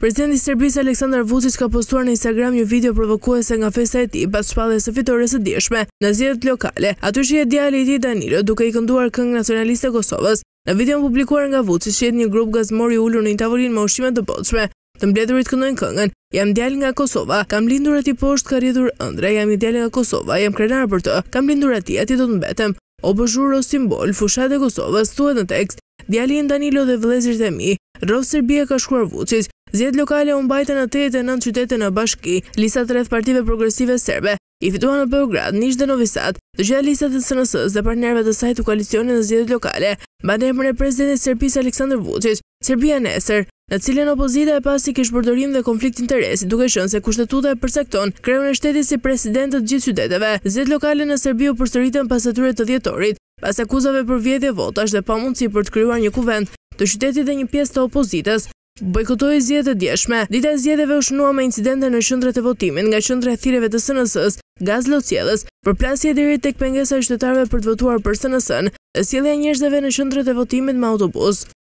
Presidenti i Serbisë Aleksandar Vučić ka postuar në Instagram një video provokuese nga festa e tij pas shpalljes së fitores së dieshme në zgjedhjet lokale. Aty shihet djali i tij Danilo duke i kënduar këngë nacionaliste Kosovës. Në videon publikuar nga Vučić shihet një grup gazmor i ulur në një tavolinë me ushqime të bollshme. Të mbledhurit këndojnë këngën: "Jam djalë nga Kosova, kam lindur aty poshtë, ka rritur ëndra, jam i djalë nga Kosova, jam krenar për të, kam lindur aty, aty do të mbetem. O bozhur o simbol, fushat e Kosovës", thuhet në tekst. Djali im Danilo dhe vëllezërit e mi, rrov Serbia, ka shkruar Vučić. Zgjedhjet lokale u mbajtën në 89 qytete në bashki. Listat rreth partive progresive serbe i fituan në Beograd, Niš dhe Novi Sad. Të gjitha listat e SNS-s dhe partnerëve të saj të koalicionit në zgjedhjet lokale mban emrin e presidentit të Serbisë Aleksandar Vučić, Serbia nesër, në cilën opozita e pasi kish përdorim dhe konflikt interesi, duke qenë se kushtetuta e përcakton kreun e shtetit si president të gjithë qyteteve. Zgjedhjet lokale në Serbi u përsëritën pas atyre të dhjetorit, pas akuzave për vjedhje votash dhe pamundësi për të krijuar një kuvend të qytetit dhe një pjesë të opozitës bojkotoi zgjedhjet e dieshme. Dita e zgjedhjeve u shënua me incidente në qendrat e votimit, nga qendra e thirrjeve të SNS-s, gaz lotësiellës, përplasje deri tek pengesa e qytetarëve për të votuar për SNS-n, dhe sjellja e njerëzve në qendrat e votimit me autobus.